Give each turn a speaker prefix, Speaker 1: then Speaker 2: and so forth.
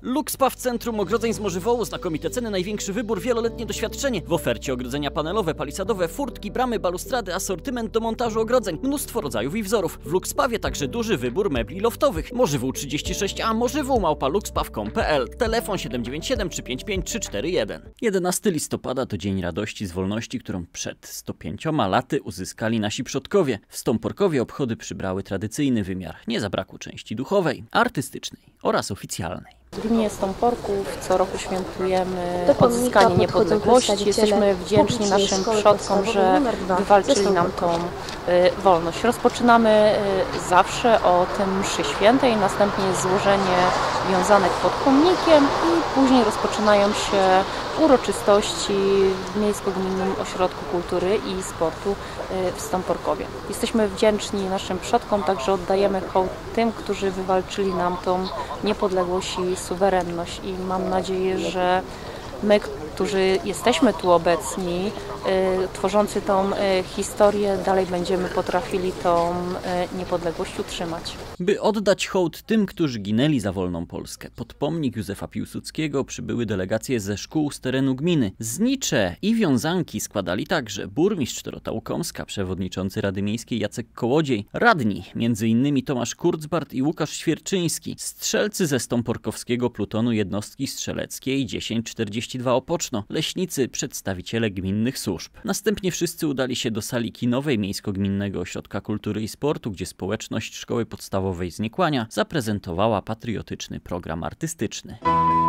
Speaker 1: Luxpa w centrum ogrodzeń z Morzywołu, znakomite ceny, największy wybór, wieloletnie doświadczenie. W ofercie ogrodzenia panelowe, palisadowe, furtki, bramy, balustrady, asortyment do montażu ogrodzeń, mnóstwo rodzajów i wzorów. W Luxpawie także duży wybór mebli loftowych. Morzywół 36A, morzywół@luxpaw.pl, telefon 797 355 341. 11 listopada to dzień radości z wolności, którą przed 105 laty uzyskali nasi przodkowie. W Stąporkowie obchody przybrały tradycyjny wymiar. Nie zabrakło części duchowej, artystycznej oraz oficjalnej.
Speaker 2: W gminie Stąporków co roku świętujemy odzyskanie niepodległości. Jesteśmy wdzięczni naszym przodkom, że wywalczyli nam tą wolność. Rozpoczynamy zawsze o tym mszy świętej, następnie jest złożenie wiązanek pod pomnikiem i później rozpoczynają się uroczystości w Miejsko-Gminnym Ośrodku Kultury i Sportu w Stąporkowie. Jesteśmy wdzięczni naszym przodkom, także oddajemy hołd tym, którzy wywalczyli nam tą niepodległość i suwerenność i mam nadzieję, że my, którzy jesteśmy tu obecni, tworzący tą historię, dalej będziemy potrafili tą niepodległość utrzymać.
Speaker 1: By oddać hołd tym, którzy ginęli za wolną Polskę, pod pomnik Józefa Piłsudskiego przybyły delegacje ze szkół z terenu gminy. Znicze i wiązanki składali także burmistrz Dorota Łukomska, przewodniczący Rady Miejskiej Jacek Kołodziej, radni m.in. Tomasz Kurzbart i Łukasz Świerczyński, strzelcy ze Stąporkowskiego plutonu jednostki strzeleckiej 1042 Opoczno, leśnicy, przedstawiciele gminnych służb. Następnie wszyscy udali się do sali kinowej Miejsko-Gminnego Ośrodka Kultury i Sportu, gdzie społeczność Szkoły Podstawowej z Niekłania zaprezentowała patriotyczny program artystyczny.